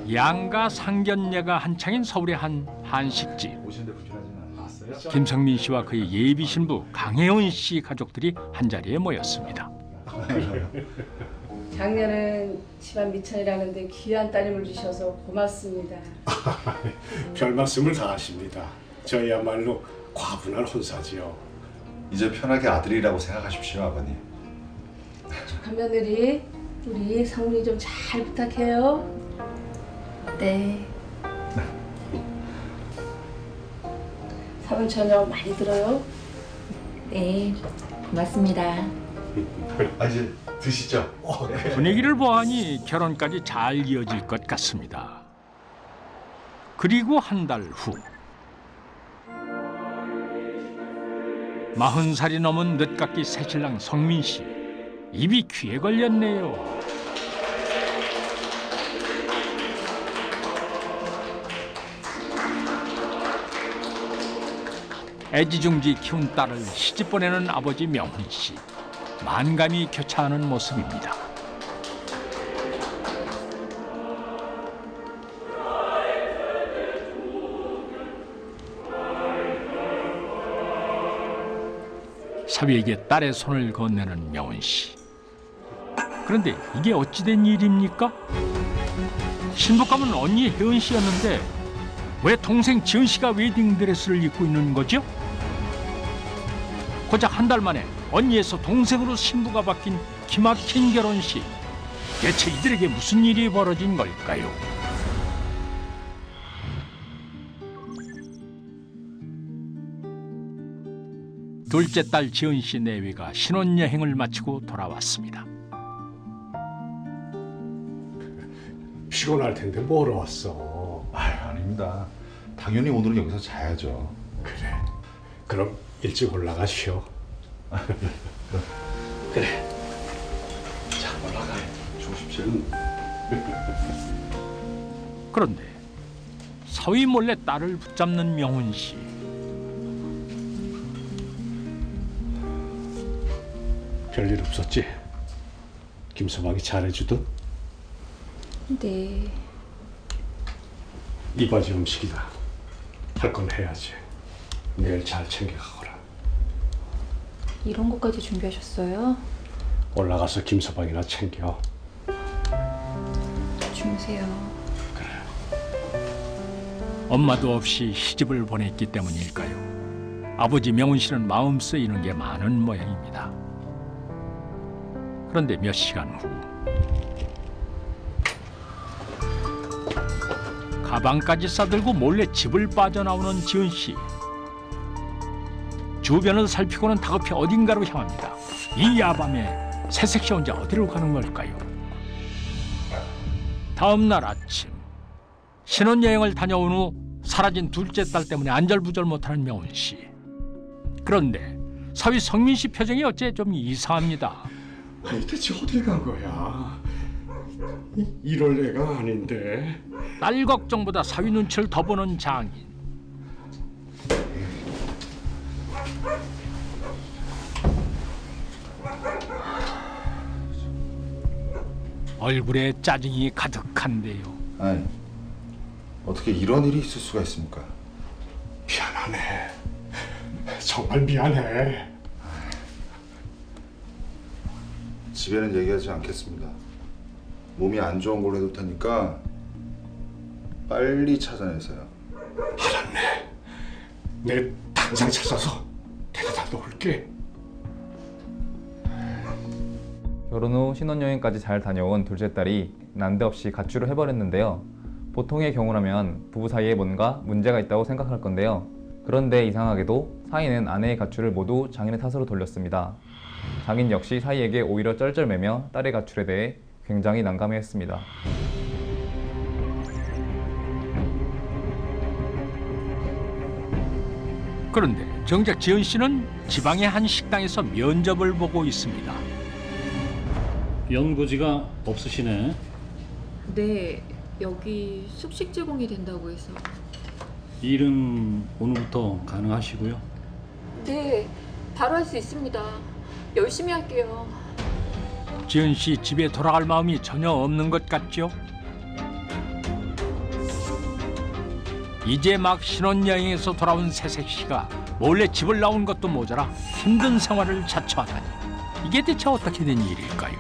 양가 상견례가 한창인 서울의 한 한식집. 오시는데 불편하지는 않았어요? 김성민 씨와 그의 예비 신부 강혜원 씨 가족들이 한자리에 모였습니다. 작년은 집안 미천이라는데 귀한 따님을 주셔서 고맙습니다. 별 말씀을 다 하십니다. 저희야말로 과분한 혼사지요. 이제 편하게 아들이라고 생각하십시오, 아버님. 조카 며느리, 우리 성민이 좀 잘 부탁해요. 네. 사돈 저녁 많이 들어요? 네, 고맙습니다. 아, 이제 드시죠. 분위기를 보아하니 결혼까지 잘 이어질 것 같습니다. 그리고 한 달 후 40살이 넘은 늦깎이 새신랑 성민 씨. 입이 귀에 걸렸네요. 애지중지 키운 딸을 시집 보내는 아버지 명훈 씨. 만감이 교차하는 모습입니다. 사위에게 딸의 손을 건네는 명훈 씨. 그런데 이게 어찌된 일입니까? 신부감은 언니 혜은 씨였는데 왜 동생 지은 씨가 웨딩드레스를 입고 있는 거죠? 고작 한 달 만에 언니에서 동생으로 신부가 바뀐 기막힌 결혼식. 대체 이들에게 무슨 일이 벌어진 걸까요? 둘째 딸 지은 씨 내외가 신혼여행을 마치고 돌아왔습니다. 피곤할 텐데 뭐하러 왔어? 아유, 아닙니다. 당연히 오늘은 여기서 자야죠. 그래. 그럼 일찍 올라가시오. 그래. 자, 올라가. 주무십시오. 그런데 사위 몰래 딸을 붙잡는 명훈 씨. 별일 없었지? 김서방이 잘해주든? 네. 이바지 음식이다. 할 건 해야지. 내일 잘 챙겨가거라. 이런 것까지 준비하셨어요? 올라가서 김서방이나 챙겨. 주무세요. 엄마도 없이 시집을 보냈기 때문일까요? 아버지 명훈 씨는 마음 쓰이는 게 많은 모양입니다. 그런데 몇 시간 후 가방까지 싸들고 몰래 집을 빠져나오는 지은 씨. 주변을 살피고는 다급히 어딘가로 향합니다. 이 야밤에 새색 씨 혼자 어디로 가는 걸까요? 다음 날 아침 신혼여행을 다녀온 후 사라진 둘째 딸 때문에 안절부절 못하는 명훈 씨. 그런데 사위 성민 씨 표정이 어째 좀 이상합니다. 아니 대체 어딜 간 거야? 이럴 애가 아닌데. 딸 걱정보다 사위 눈치를 더 보는 장인. 얼굴에 짜증이 가득한데요. 아니, 어떻게 이런 일이 있을 수가 있습니까? 미안하네. 정말 미안해. 집에는 얘기하지 않겠습니다. 몸이 안 좋은 걸로 해둘 테니까 빨리 찾아내세요. 알았네. 내 당장 찾아서 데려다 놓을게. 결혼 후 신혼여행까지 잘 다녀온 둘째 딸이 난데없이 가출을 해버렸는데요. 보통의 경우라면 부부 사이에 뭔가 문제가 있다고 생각할 건데요. 그런데 이상하게도 사위는 아내의 가출을 모두 장인의 탓으로 돌렸습니다. 장인 역시 사위에게 오히려 쩔쩔매며 딸의 가출에 대해 굉장히 난감해했습니다. 그런데 정작 지은 씨는 지방의 한 식당에서 면접을 보고 있습니다. 연고지가 없으시네. 네, 여기 숙식 제공이 된다고 해서. 일은 오늘부터 가능하시고요. 네, 바로 할 수 있습니다. 열심히 할게요. 지은 씨 집에 돌아갈 마음이 전혀 없는 것 같죠? 이제 막 신혼여행에서 돌아온 새색 씨가 몰래 집을 나온 것도 모자라 힘든 생활을 자처하다니 이게 대체 어떻게 된 일일까요?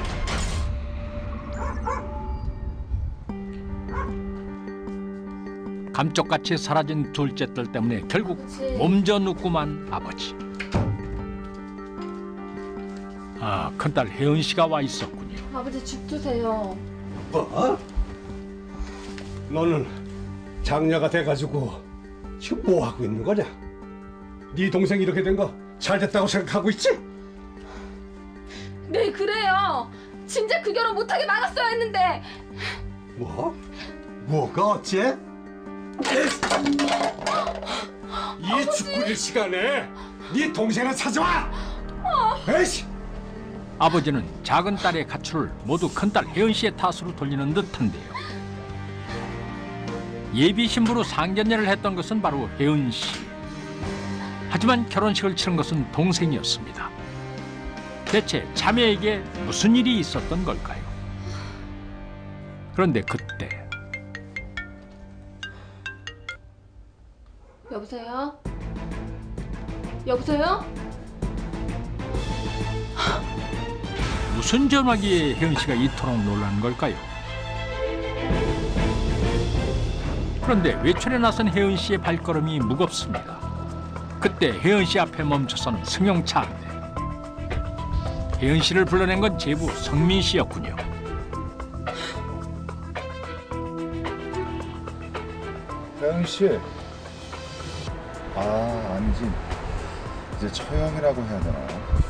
감쪽같이 사라진 둘째 딸 때문에 결국 몸져 눕고만 아버지. 아, 큰딸 혜은 씨가 와 있었군요. 아버지 죽 드세요. 뭐? 너는 장녀가 돼가지고 지금 뭐 하고 있는 거냐? 네 동생 이렇게 된 거 잘 됐다고 생각하고 있지? 네, 그래요. 진짜 그 결혼 못하게 막았어야 했는데. 뭐? 뭐가 어째? 이 죽구릴 시간에 네 동생을 찾아와! 에이씨! 아버지는 작은 딸의 가출을 모두 큰딸 혜은 씨의 탓으로 돌리는 듯한데요. 예비 신부로 상견례를 했던 것은 바로 혜은 씨. 하지만 결혼식을 치른 것은 동생이었습니다. 대체 자매에게 무슨 일이 있었던 걸까요? 그런데 그때 여보세요? 여보세요? 무슨 전화기에 혜은 씨가 이토록 놀란 걸까요? 그런데 외출에 나선 혜은 씨의 발걸음이 무겁습니다. 그때 혜은 씨 앞에 멈춰서는 승용차인데 혜은 씨를 불러낸 건 제부 성민 씨였군요. 혜은 씨. 아니지. 이제 처형이라고 해야 되나?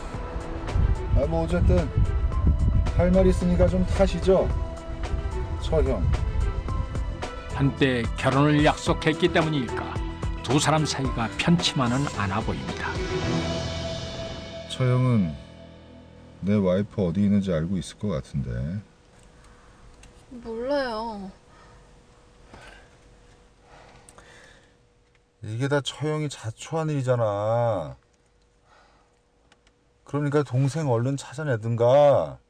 뭐 어쨌든 할 말 있으니까 좀 타시죠. 처형. 한때 결혼을 약속했기 때문일까 두 사람 사이가 편치만은 않아 보입니다. 처형은 내 와이프 어디 있는지 알고 있을 것 같은데. 몰라요. 이게 다 처형이 자초한 일이잖아. 그러니까 동생 얼른 찾아내든가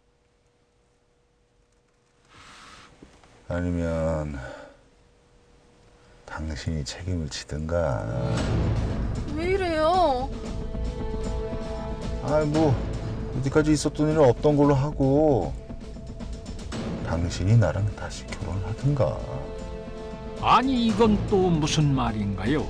아니면 당신이 책임을 지든가. 왜 이래요? 뭐 어디까지 있었던 일은 없던 걸로 하고 당신이 나랑 다시 결혼을 하든가. 아니 이건 또 무슨 말인가요?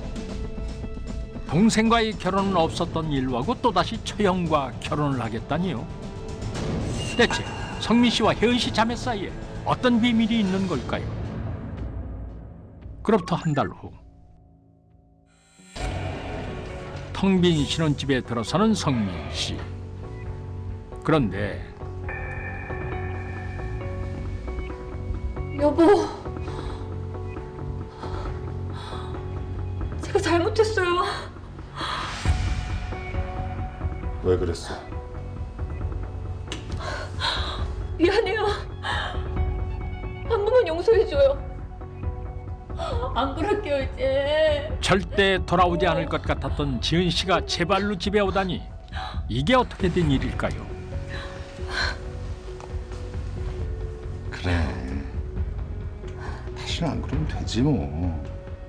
동생과의 결혼은 없었던 일화고 또다시 처형과 결혼을 하겠다니요? 대체 성민 씨와 혜은 씨 자매 사이에 어떤 비밀이 있는 걸까요? 그로부터 한 달 후 텅 빈 신혼집에 들어서는 성민 씨. 그런데 여보. 제가 잘못했어요. 왜 그랬어? 미안해요. 한 번만 용서해줘요. 안 그럴게요, 이제. 절대 돌아오지 않을 것 같았던 지은 씨가 제 발로 집에 오다니 이게 어떻게 된 일일까요? 그래. 다시는 안 그러면 되지 뭐.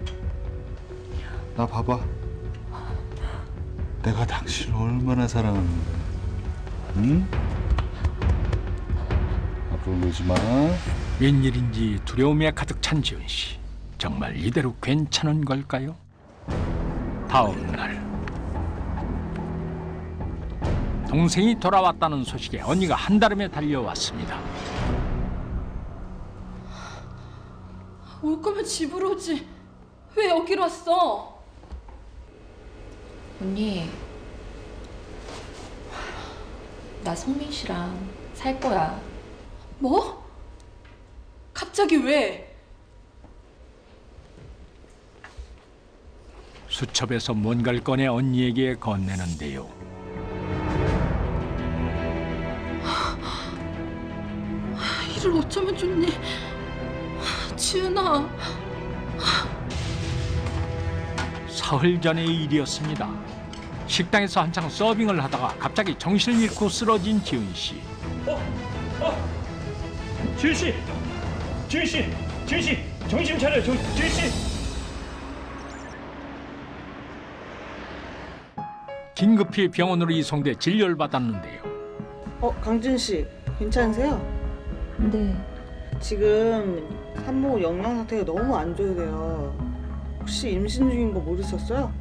나 봐봐. 내가 당신을 얼마나 사랑하는데. 응? 앞으로 놀지 마. 웬일인지 두려움에 가득 찬 지은 씨. 정말 이대로 괜찮은 걸까요? 다음 날 동생이 돌아왔다는 소식에 언니가 한달음에 달려왔습니다. 올 거면 집으로 오지. 왜 여기로 왔어? 언니, 나 성민 씨랑 살 거야. 뭐? 갑자기 왜? 수첩에서 뭔가를 꺼내 언니에게 건네는데요. 이를 어쩌면 좋니? 지은아. 사흘 전의 일이었습니다. 식당에서 한창 서빙을 하다가 갑자기 정신을 잃고 쓰러진 지은 씨. 지은 씨, 정신 차려, 지은 씨. 긴급히 병원으로 이송돼 진료를 받았는데요. 강진 씨, 괜찮으세요? 네. 지금 산모 영양 상태가 너무 안 좋으세요. 혹시 임신 중인 거 모르셨어요?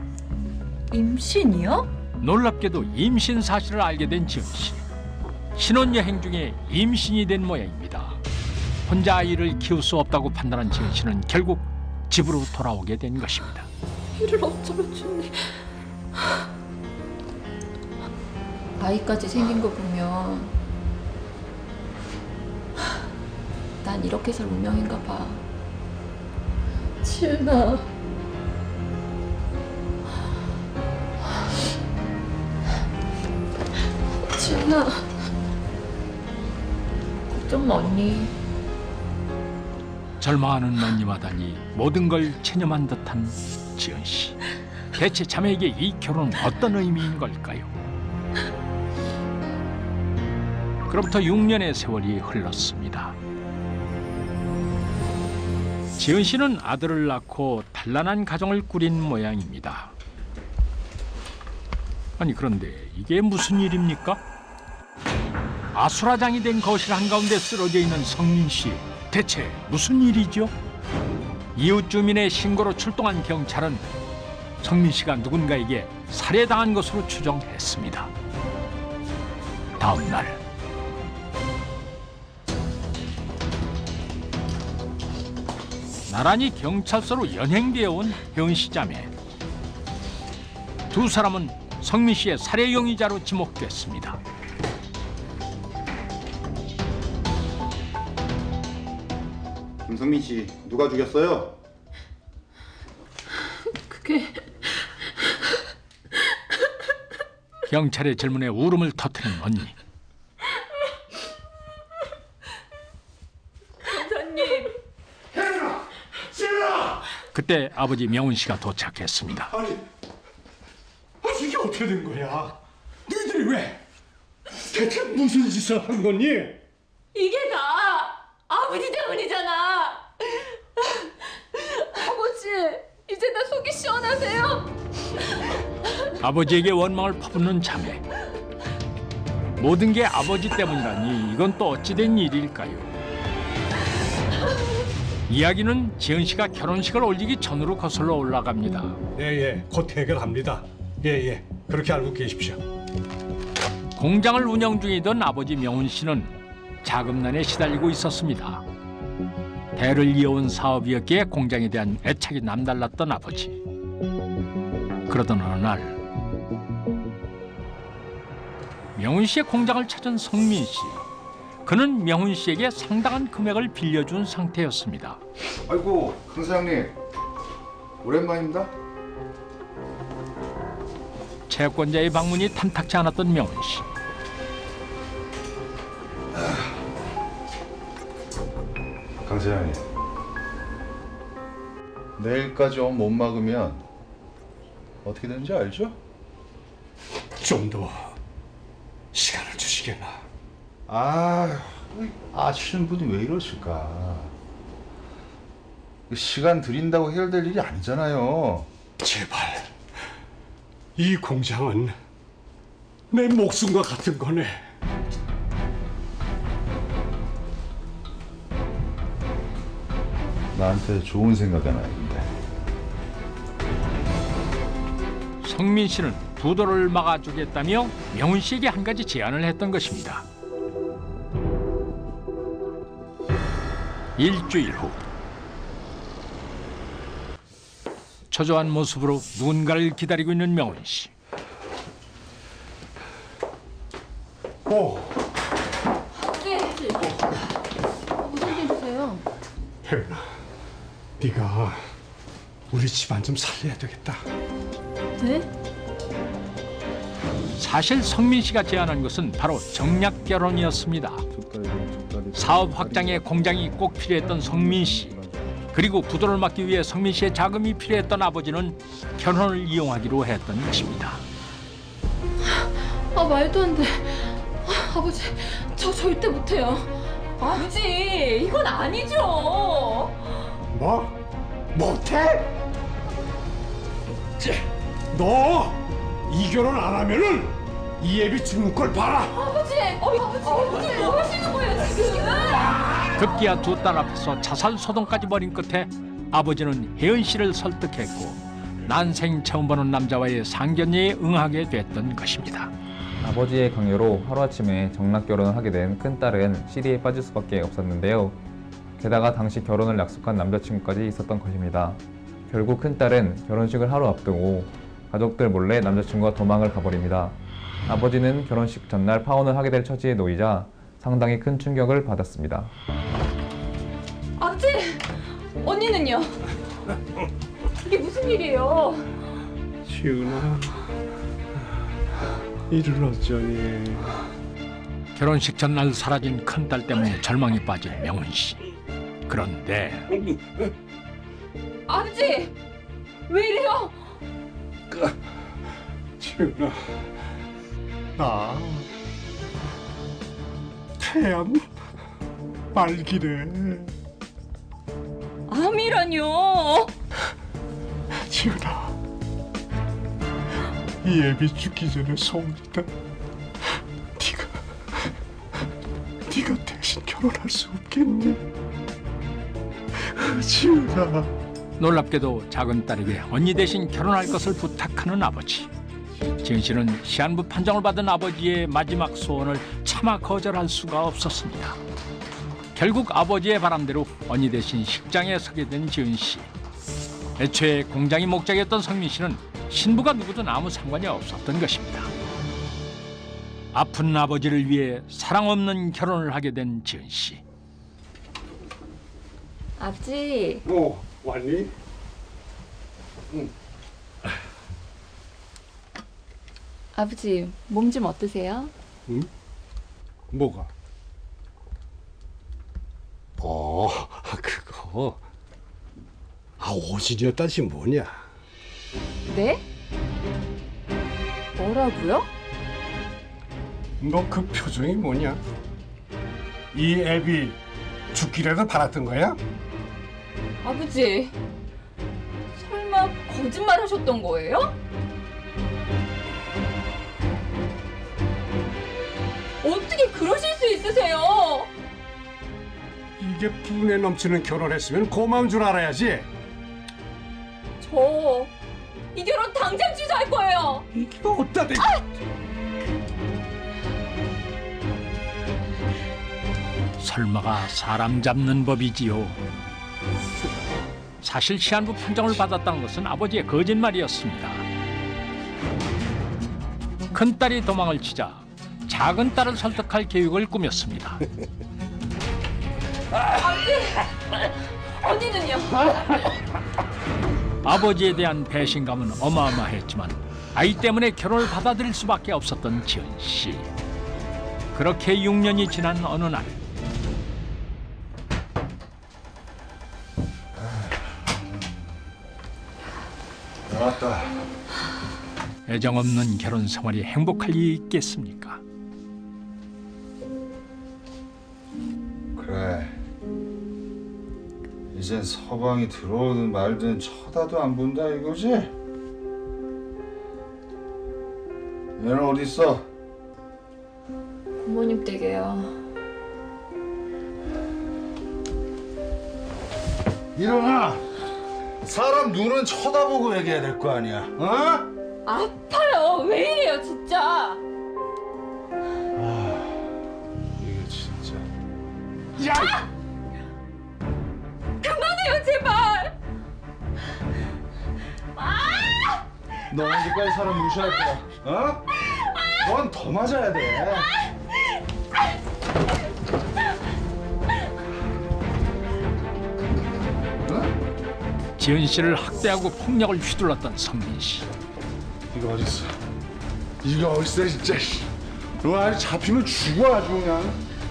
임신이요? 놀랍게도 임신 사실을 알게 된 지은 씨. 신혼여행 중에 임신이 된 모양입니다. 혼자 아이를 키울 수 없다고 판단한 지은 씨는 결국 집으로 돌아오게 된 것입니다. 이를 어쩌면 좋니? 아이까지 생긴 거 보면 난 이렇게 살 운명인가 봐. 지은아. 지은아. 걱정 마, 언니. 절망하는 언니마다니 모든 걸 체념한 듯한 지은 씨. 대체 자매에게 이 결혼은 어떤 의미인 걸까요? 그로부터 6년의 세월이 흘렀습니다. 지은 씨는 아들을 낳고 단란한 가정을 꾸린 모양입니다. 아니 그런데 이게 무슨 일입니까? 아수라장이 된 거실 한가운데 쓰러져 있는 성민 씨. 대체 무슨 일이죠? 이웃 주민의 신고로 출동한 경찰은 성민 씨가 누군가에게 살해당한 것으로 추정했습니다. 다음 날 나란히 경찰서로 연행되어 온 혜은 씨 자매. 두 사람은 성민 씨의 살해 용의자로 지목됐습니다. 김성민 씨, 누가 죽였어요? 그게 경찰의 질문에 울음을 터뜨린 언니. 검사님. 그때 아버지 명훈 씨가 도착했습니다. 아니, 이게 어떻게 된 거야? 너희들이 왜? 대체 무슨 짓을 한 거니? 이게 다 아버지 때문이잖아. 아버지, 이제 나 속이 시원하세요? 아버지에게 원망을 퍼붓는 자매. 모든 게 아버지 때문이라니 이건 또 어찌된 일일까요? 이야기는 지은 씨가 결혼식을 올리기 전으로 거슬러 올라갑니다. 예, 곧 해결합니다. 예, 그렇게 알고 계십시오. 공장을 운영 중이던 아버지 명훈 씨는 자금난에 시달리고 있었습니다. 대를 이어온 사업이었기에 공장에 대한 애착이 남달랐던 아버지. 그러던 어느 날 명훈 씨의 공장을 찾은 성민 씨. 그는 명훈 씨에게 상당한 금액을 빌려준 상태였습니다. 아이고, 강 사장님. 오랜만입니다. 채권자의 방문이 탐탁치 않았던 명훈 씨. 강 사장님. 내일까지 못 막으면 어떻게 되는지 알죠? 좀 더 시간을 주시게나. 아시는 분이 왜 이러실까? 시간 드린다고 해결될 일이 아니잖아요. 제발, 이 공장은 내 목숨과 같은 거네. 나한테 좋은 생각 하나 있는데. 성민 씨는 부도를 막아주겠다며 명훈 씨에게 한 가지 제안을 했던 것입니다. 일주일 후 초조한 모습으로 누군가를 기다리고 있는 명훈 씨. 무슨 일이세요? 혜은아, 네가 우리 집안 좀 살려야 되겠다. 네? 사실 성민 씨가 제안한 것은 바로 정략 결혼이었습니다. 사업 확장에 공장이 꼭 필요했던 성민 씨. 그리고 부도를 막기 위해 성민 씨의 자금이 필요했던 아버지는 결혼을 이용하기로 했던 것입니다. 말도 안 돼. 아버지, 저 절대 못해요. 아버지, 이건 아니죠. 뭐? 못해? 너 이 결혼 안 하면은 이 애비 죽는 걸 봐라. 아버지 뭐 하시는 거예요 지금? 급기야 두 딸 앞에서 자살 소동까지 벌인 끝에 아버지는 혜은 씨를 설득했고 난생 처음 보는 남자와의 상견례에 응하게 됐던 것입니다. 아버지의 강요로 하루아침에 정락 결혼을 하게 된 큰딸은 시리에 빠질 수밖에 없었는데요. 게다가 당시 결혼을 약속한 남자친구까지 있었던 것입니다. 결국 큰딸은 결혼식을 하루 앞두고 가족들 몰래 남자친구와 도망을 가버립니다. 아버지는 결혼식 전날 파혼을 하게 될 처지에 놓이자 상당히 큰 충격을 받았습니다. 아버지 언니는요? 이게 무슨 일이에요? 지은아, 이를 어쩌니? 결혼식 전날 사라진 큰딸 때문에 절망에 빠진 명은 씨. 그런데 아버지 왜 이래요? 지은아, 나 태양 말기래. 암이라뇨? 지은아, 이 애비 죽기 전에 소원이다. 네가 대신 결혼할 수 없겠니? 지은아. 놀랍게도 작은 딸에게 언니 대신 결혼할 것을 부탁하는 아버지. 지은 씨는 시한부 판정을 받은 아버지의 마지막 소원을 차마 거절할 수가 없었습니다. 결국 아버지의 바람대로 언니 대신 식장에 서게 된 지은 씨. 애초에 공장이 목적이었던 성민 씨는 신부가 누구든 아무 상관이 없었던 것입니다. 아픈 아버지를 위해 사랑 없는 결혼을 하게 된 지은 씨. 아버지, 왔니? 아버지 몸 좀 어떠세요? 응? 뭐가? 그거. 오진이었다시 뭐냐? 네? 뭐라고요? 너 그 표정이 뭐냐? 이 애비 죽기라도 바랐던 거야? 아버지 설마 거짓말 하셨던 거예요? 어떻게 그러실 수 있으세요? 이게 분에 넘치는 결혼했으면 고마운 줄 알아야지. 저 이 결혼 당장 취소할 거예요. 이게 어따 대? 설마가 사람 잡는 법이지요. 사실 시한부 판정을 받았다는 것은 아버지의 거짓말이었습니다. 큰딸이 도망을 치자 작은 딸을 설득할 계획을 꾸몄습니다. 언니는요? 아버지에 대한 배신감은 어마어마했지만 아이 때문에 결혼을 받아들일 수밖에 없었던 지은 씨. 그렇게 6년이 지난 어느 날 나왔다. 애정 없는 결혼 생활이 행복할 리 있겠습니까? 그래. 이젠 서방이 들어오든 말든 쳐다도 안 본다 이거지? 얘는 어디 있어? 부모님 댁에요. 일어나. 사람 눈은 쳐다보고 얘기해야 될 거 아니야. 어? 아파요. 왜 이래요 진짜. 이게 진짜. 야! 그만해요 제발. 너 언제까지 사람 무시할 거야? 어? 넌 더 맞아야 돼. 지은 씨를 학대하고 폭력을 휘둘렀던 성민 씨. 이거 어딨어? 이거 어딨어 진짜. 너 아주 잡히면 죽어 아주 그냥.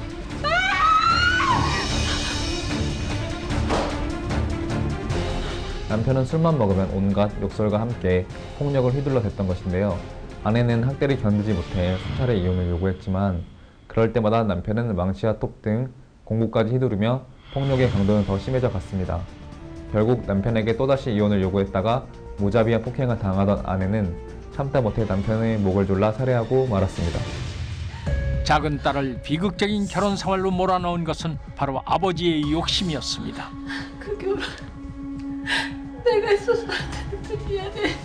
남편은 술만 먹으면 온갖 욕설과 함께 폭력을 휘둘러 댔던 것인데요. 아내는 학대를 견디지 못해 수차례 이혼을 요구했지만 그럴 때마다 남편은 망치와 톱 등 공구까지 휘두르며 폭력의 강도는 더 심해져 갔습니다. 결국 남편에게 또다시 이혼을 요구했다가 무자비한 폭행을 당하던 아내는 참다 못해 남편의 목을 졸라 살해하고 말았습니다. 작은 딸을 비극적인 결혼 생활로 몰아넣은 것은 바로 아버지의 욕심이었습니다. 그 결혼 내가 있어서 나한테 미안해.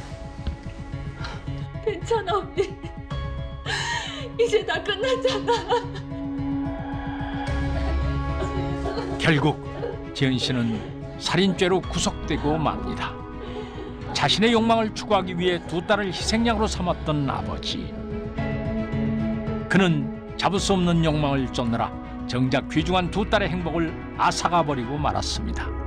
괜찮아 언니. 이제 다 끝났잖아. 결국 지은 씨는 살인죄로 구속되고 맙니다. 자신의 욕망을 추구하기 위해 두 딸을 희생양으로 삼았던 아버지. 그는 잡을 수 없는 욕망을 쫓느라 정작 귀중한 두 딸의 행복을 앗아가 버리고 말았습니다.